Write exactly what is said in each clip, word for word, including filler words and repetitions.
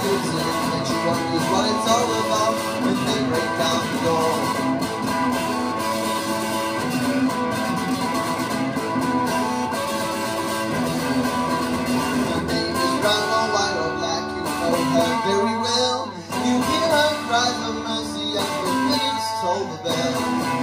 music, and she wonders what it's all about when they break down the door. Her name is brown or white or black, you know her very well. You hear her cries of mercy as the minutes toll the bell.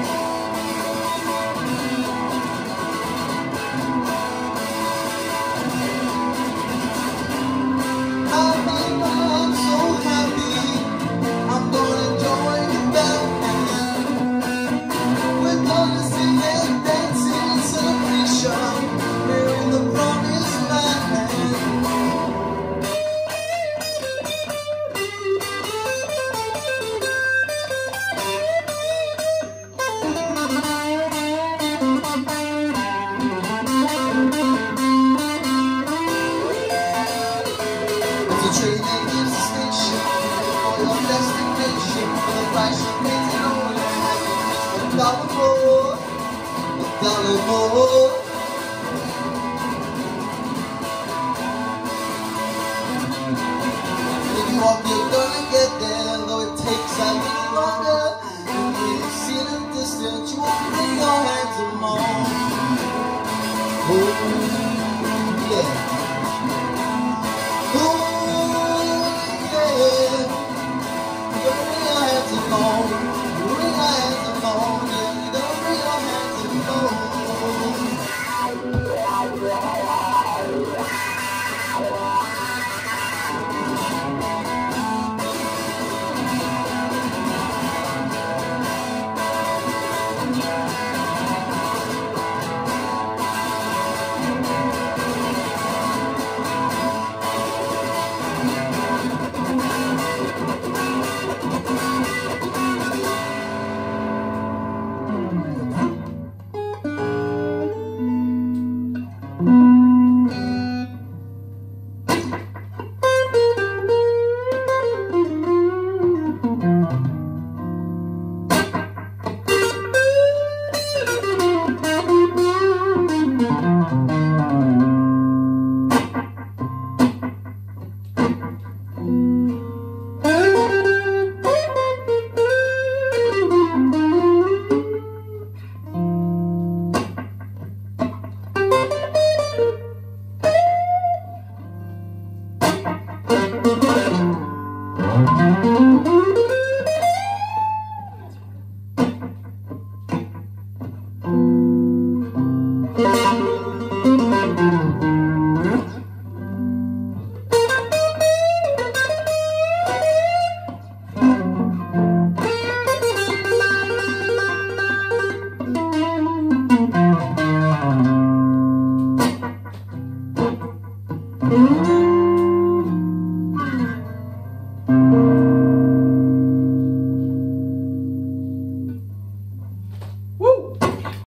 Train that leaves the station for your destination, for the price you pay to know your happiness. A dollar more, a dollar more. And if you walk, you're gonna get there, though it takes a little longer. And when you see it in the distance, you won't bring your hands alone. Oh, yeah. Mm-hmm.